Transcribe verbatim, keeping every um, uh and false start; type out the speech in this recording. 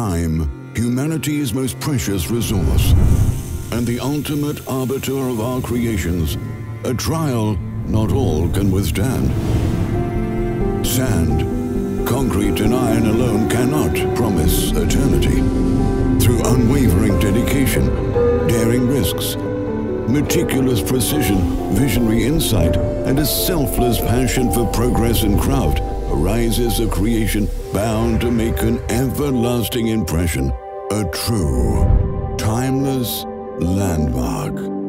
time, humanity's most precious resource, and the ultimate arbiter of our creations, a trial not all can withstand. Sand, concrete and iron alone cannot promise eternity. Through unwavering dedication, daring risks, meticulous precision, visionary insight, and a selfless passion for progress and craft, arises a creation bound to make an everlasting impression, a true, timeless landmark.